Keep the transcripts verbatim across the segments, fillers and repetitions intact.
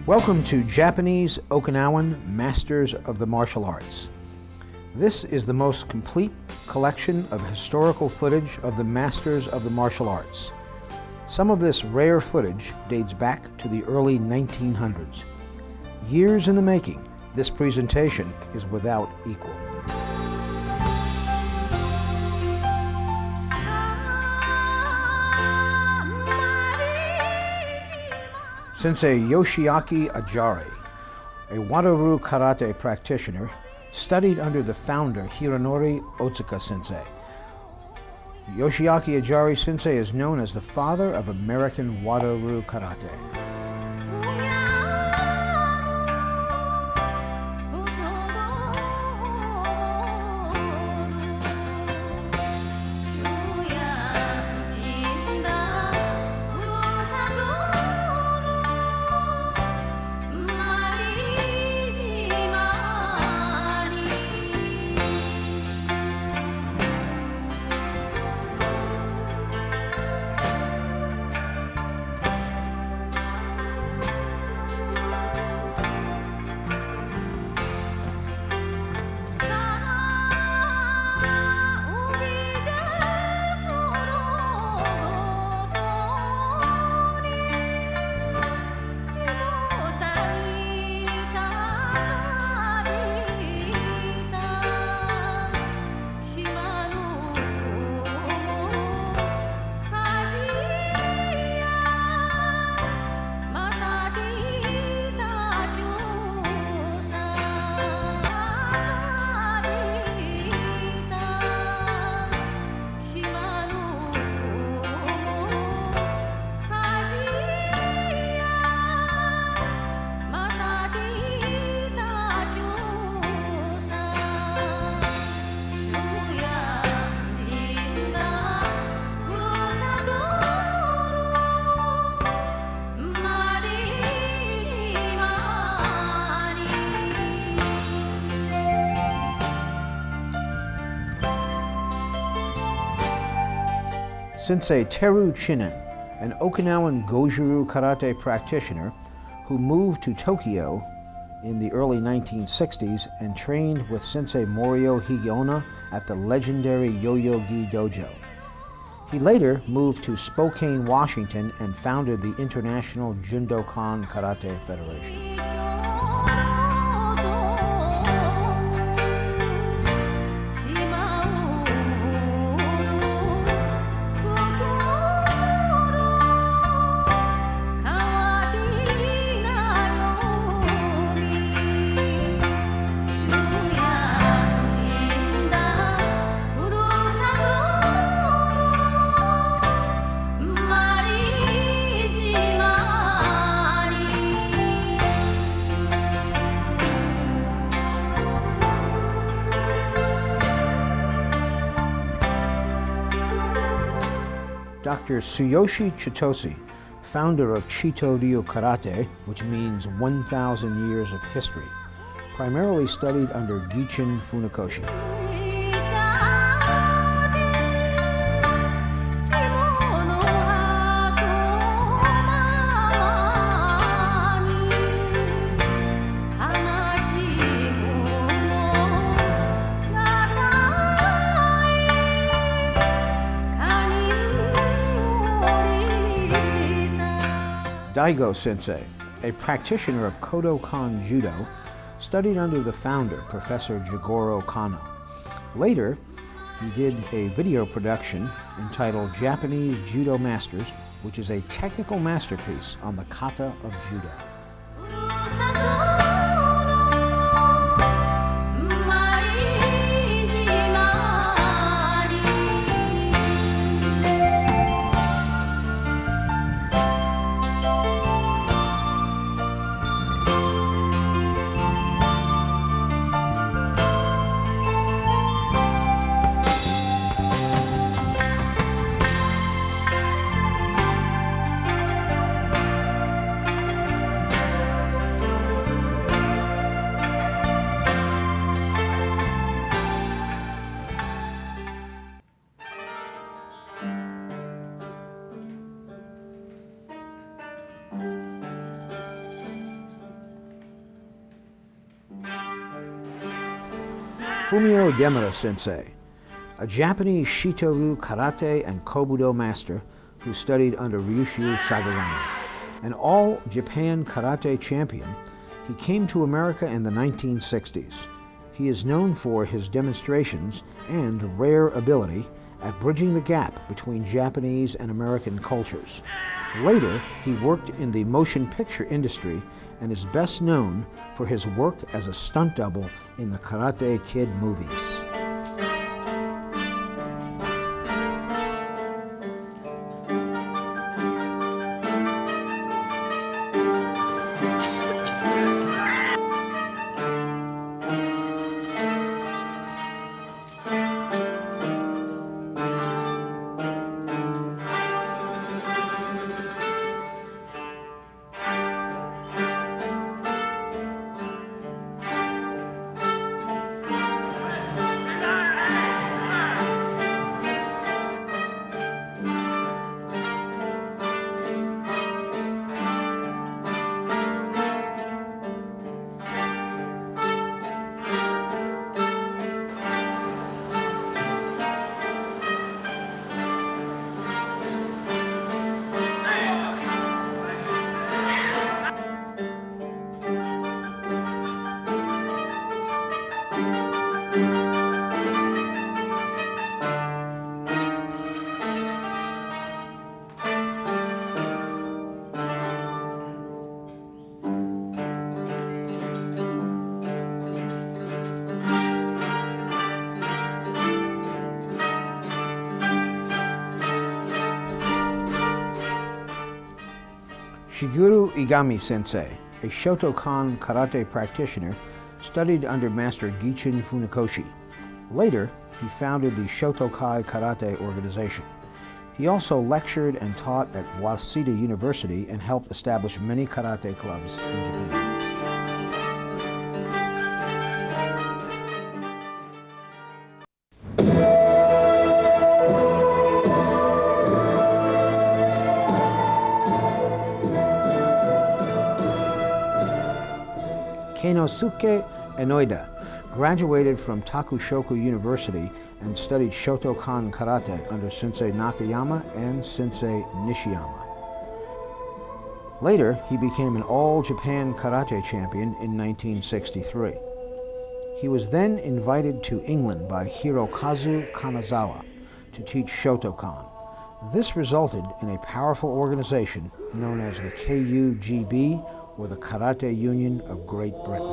Welcome to Japanese Okinawan Masters of the Martial Arts. This is the most complete collection of historical footage of the Masters of the Martial Arts. Some of this rare footage dates back to the early nineteen hundreds. Years in the making, this presentation is without equal. Sensei Yoshiaki Ajari, a Wado-ryu karate practitioner, studied under the founder Hironori Otsuka Sensei. Yoshiaki Ajari Sensei is known as the father of American Wado-ryu karate. Sensei Teru Chinen, an Okinawan Goju-ryu karate practitioner who moved to Tokyo in the early nineteen sixties and trained with Sensei Morio Higionna at the legendary Yoyogi Dojo. He later moved to Spokane, Washington and founded the International Jundokan Karate Federation. Doctor Tsuyoshi Chitose, founder of Chito-ryu Karate, which means one thousand years of history, primarily studied under Gichin Funakoshi. Daigo Sensei, a practitioner of Kodokan Judo, studied under the founder, Professor Jigoro Kano. Later, he did a video production entitled Japanese Judo Masters, which is a technical masterpiece on the kata of judo. Fumio Demura Sensei, a Japanese Shito-ryu karate and kobudo master who studied under Ryushu Sagurami. An all-Japan karate champion, he came to America in the nineteen sixties. He is known for his demonstrations and rare ability at bridging the gap between Japanese and American cultures. Later, he worked in the motion picture industry and is best known for his work as a stunt double in the Karate Kid movies. Shigeru Igami Sensei, a Shotokan karate practitioner, studied under Master Gichin Funakoshi. Later, he founded the Shotokai Karate organization. He also lectured and taught at Waseda University and helped establish many karate clubs in Japan. Keinosuke Enoida graduated from Takushoku University and studied Shotokan Karate under Sensei Nakayama and Sensei Nishiyama. Later, he became an all-Japan karate champion in nineteen sixty-three. He was then invited to England by Hirokazu Kanazawa to teach Shotokan. This resulted in a powerful organization known as the K U G B, or the Karate Union of Great Britain.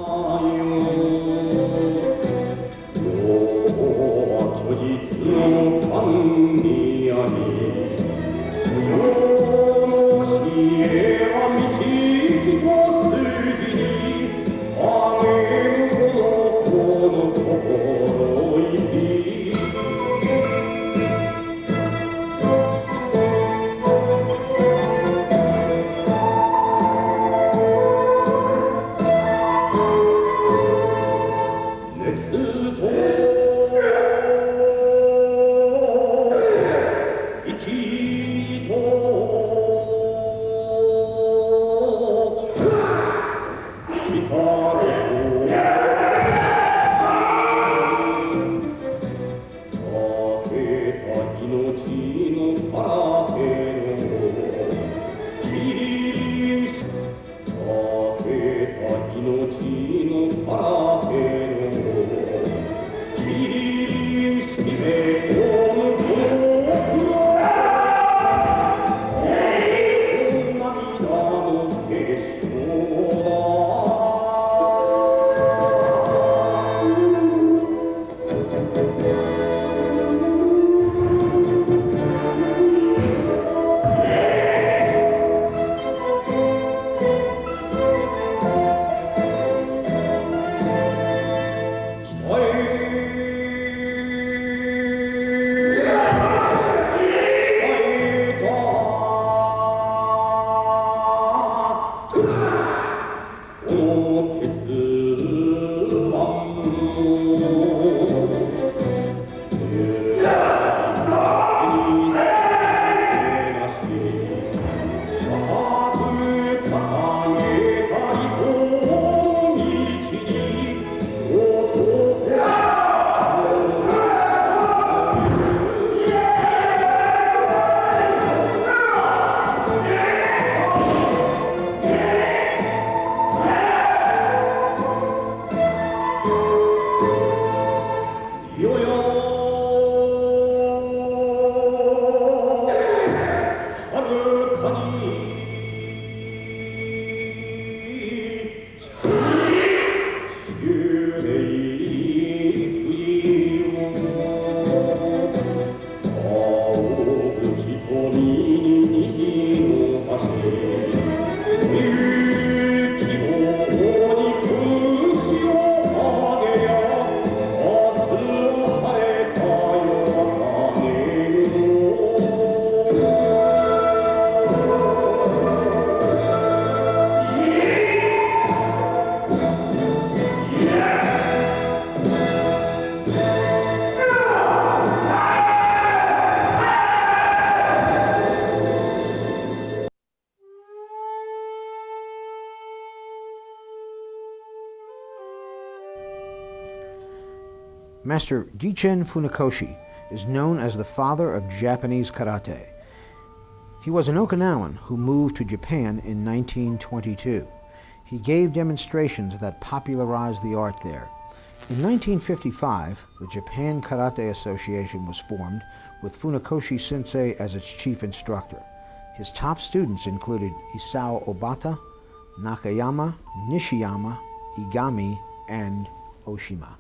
Master Gichen Funakoshi is known as the father of Japanese karate. He was an Okinawan who moved to Japan in nineteen twenty-two. He gave demonstrations that popularized the art there. In nineteen fifty-five, the Japan Karate Association was formed, with Funakoshi Sensei as its chief instructor. His top students included Isao Obata, Nakayama, Nishiyama, Igami, and Oshima.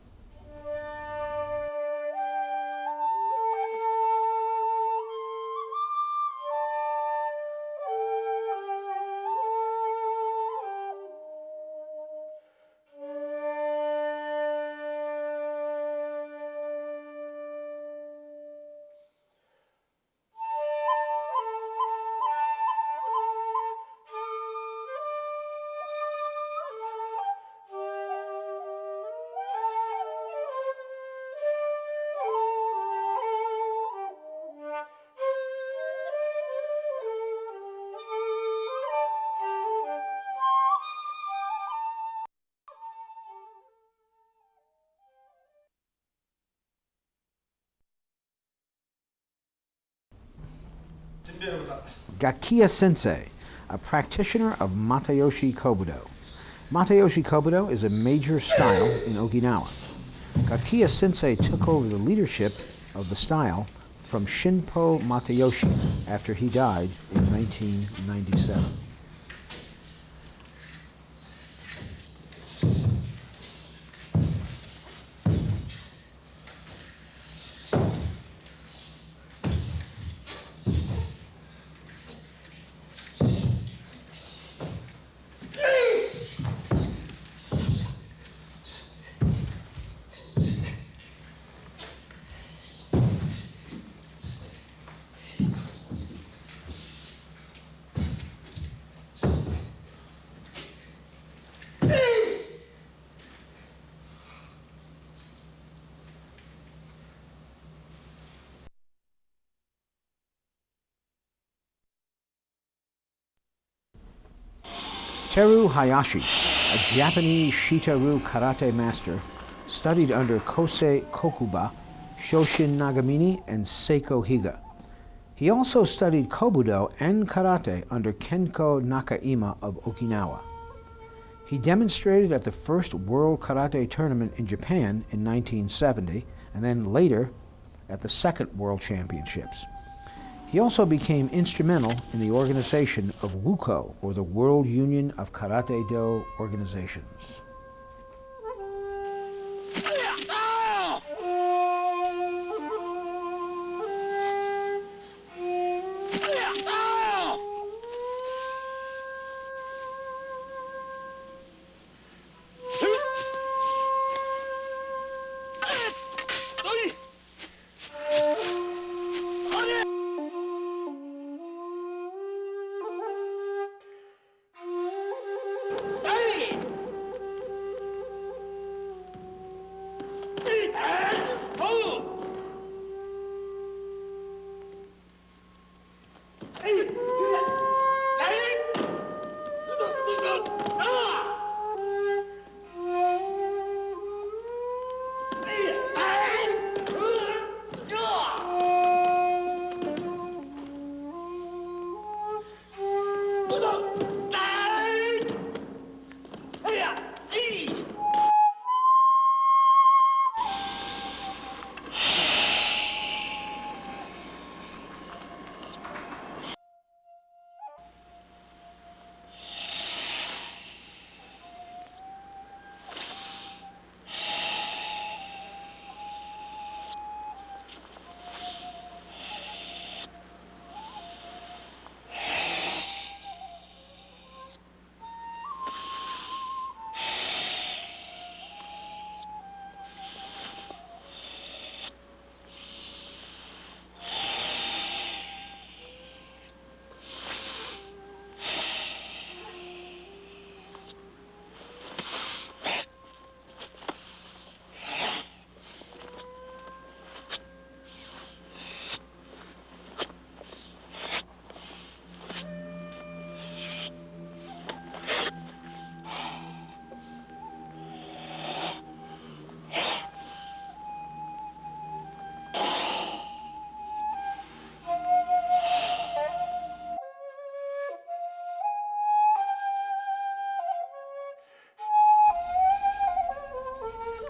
Gakiya Sensei, a practitioner of Matayoshi Kobudo. Matayoshi Kobudo is a major style in Okinawa. Gakiya Sensei took over the leadership of the style from Shinpo Matayoshi after he died in nineteen ninety-seven. Teru Hayashi, a Japanese Shito-ryu karate master, studied under Kosei Kokuba, Shoshin Nagamine, and Seiko Higa. He also studied Kobudo and karate under Kenko Nakaima of Okinawa. He demonstrated at the first World Karate Tournament in Japan in nineteen seventy, and then later at the Second World Championships. He also became instrumental in the organization of WUKO, or the World Union of Karate-Do Organizations.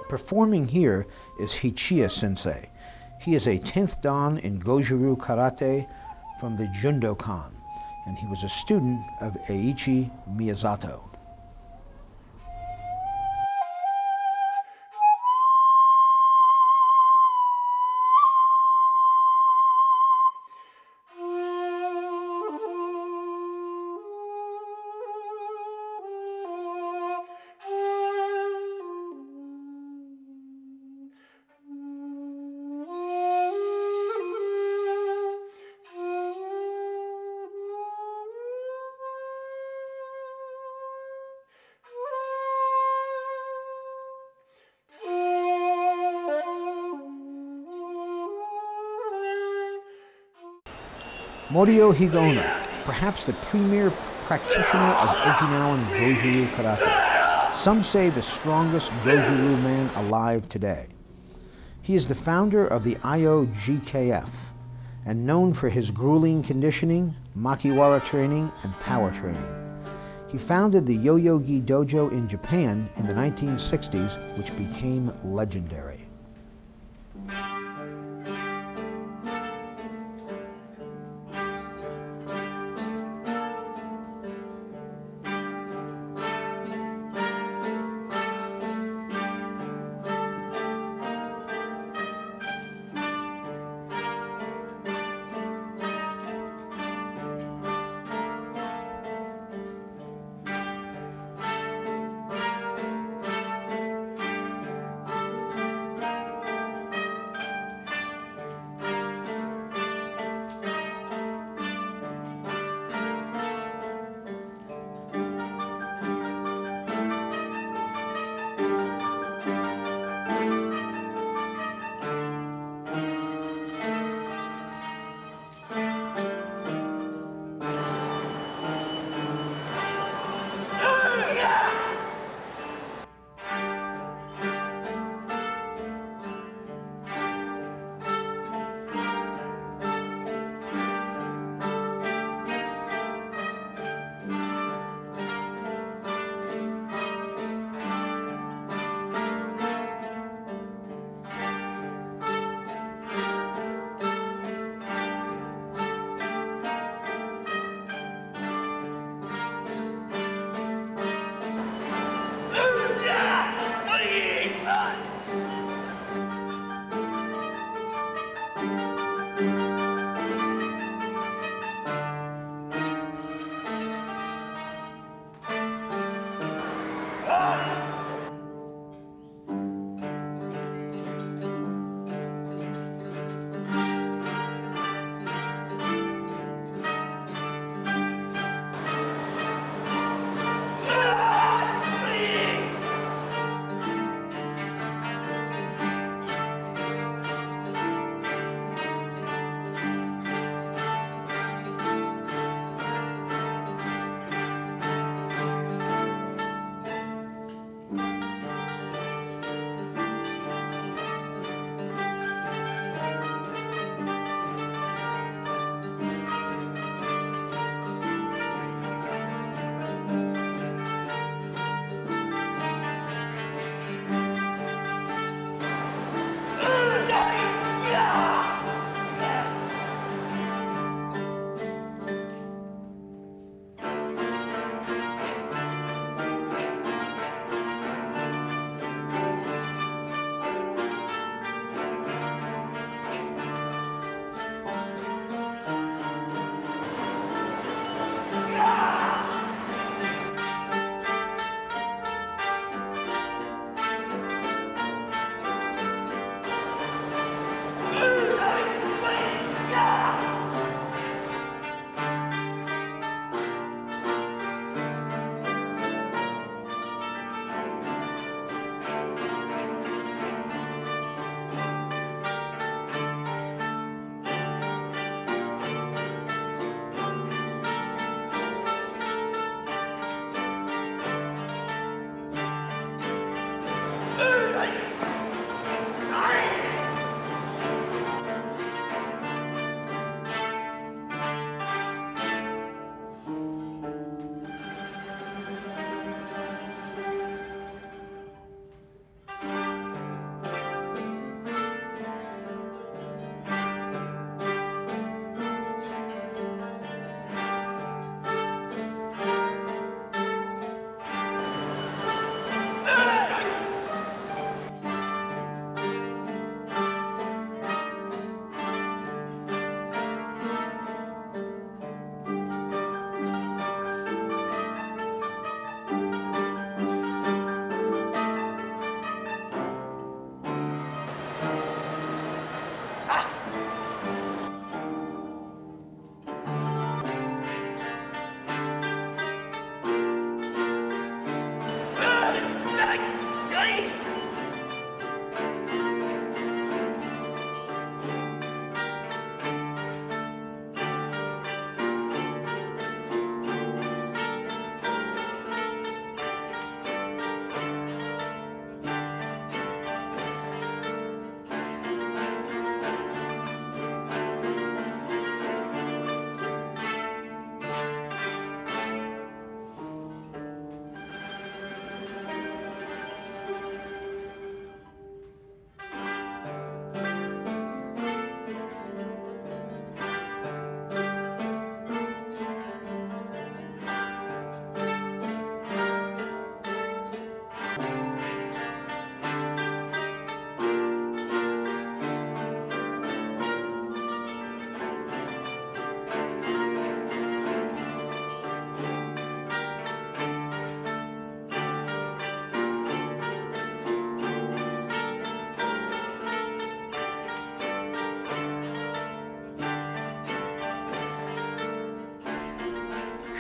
Performing here is Hichiya Sensei. He is a tenth dan in Goju-ryu Karate from the Jundokan, and he was a student of Eiichi Miyazato. Morio Higaonna, perhaps the premier practitioner of Okinawan Goju-ryu Karate. Some say the strongest Goju-ryu man alive today. He is the founder of the I O G K F and known for his grueling conditioning, makiwara training, and power training. He founded the Yoyogi Dojo in Japan in the nineteen sixties, which became legendary.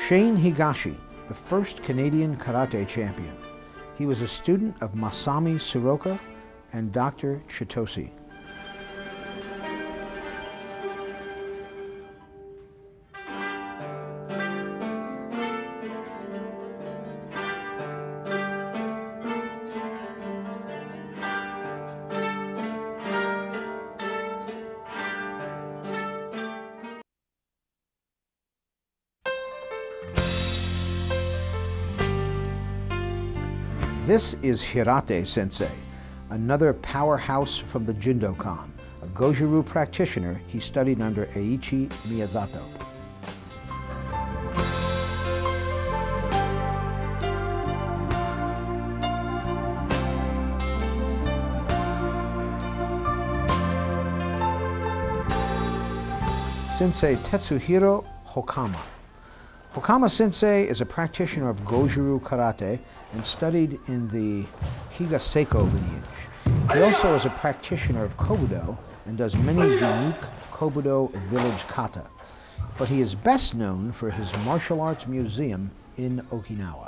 Shane Higashi, the first Canadian karate champion. He was a student of Masami Tsuruoka and Doctor Chitose. This is Hirate Sensei, another powerhouse from the Jundokan. A Goju-Ryu practitioner, he studied under Eiichi Miyazato. Sensei Tetsuhiro Hokama. Hokama Sensei is a practitioner of Goju-Ryu karate and studied in the Higaseko lineage. He also is a practitioner of Kobudo and does many unique Kobudo village kata, but he is best known for his martial arts museum in Okinawa.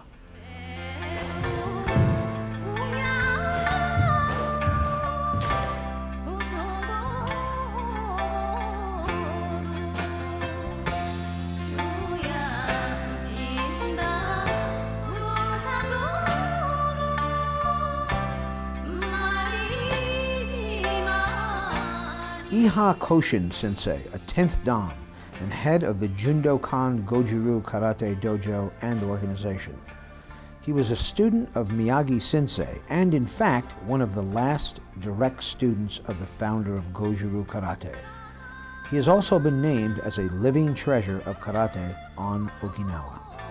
Iha Koshin Sensei, a tenth Dan and head of the Jundokan Goju-Ryu Karate Dojo and organization. He was a student of Miyagi Sensei and, in fact, one of the last direct students of the founder of Goju-Ryu Karate. He has also been named as a living treasure of karate on Okinawa.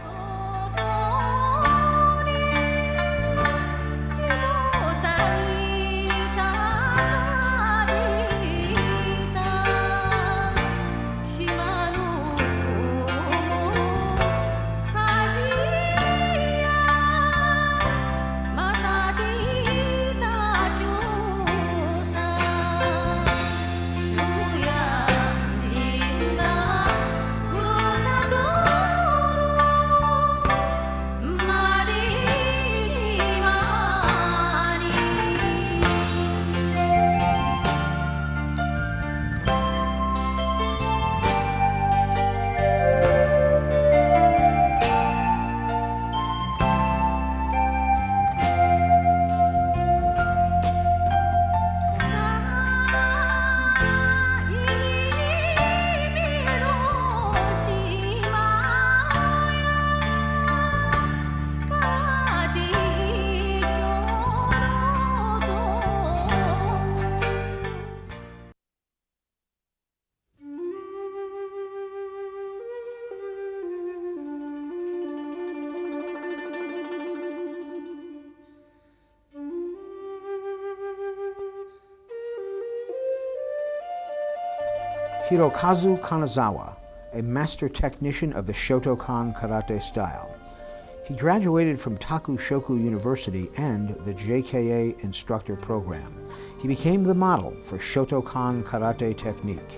Hirokazu Kanazawa, a master technician of the Shotokan karate style. He graduated from Takushoku University and the J K A instructor program. He became the model for Shotokan karate technique.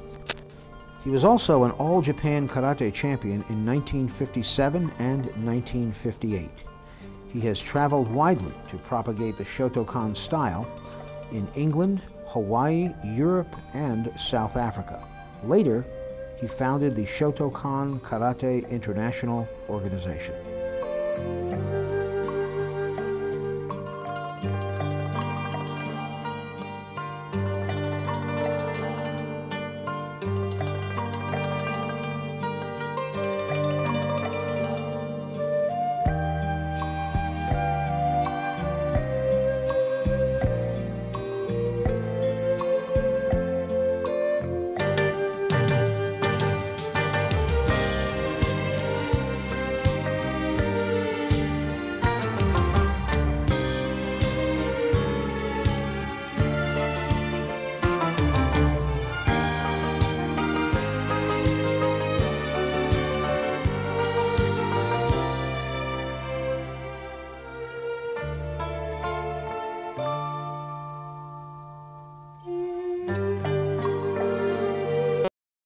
He was also an All-Japan Karate champion in nineteen fifty-seven and nineteen fifty-eight. He has traveled widely to propagate the Shotokan style in England, Hawaii, Europe, and South Africa. Later, he founded the Shotokan Karate International Organization.